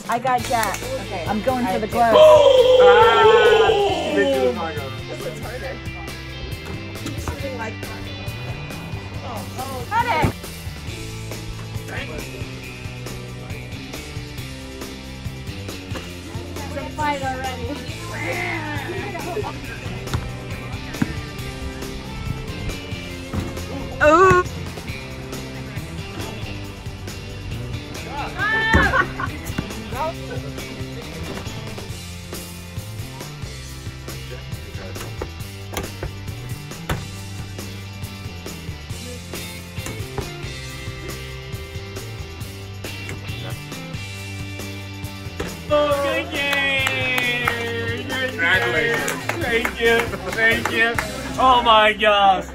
I got Jack. Okay. I'm going for the glove. This one's harder. Something like that. Oh, Cut it! It's a fight already. Oh! Good game! Congratulations! Thank you! Thank you! Oh my gosh!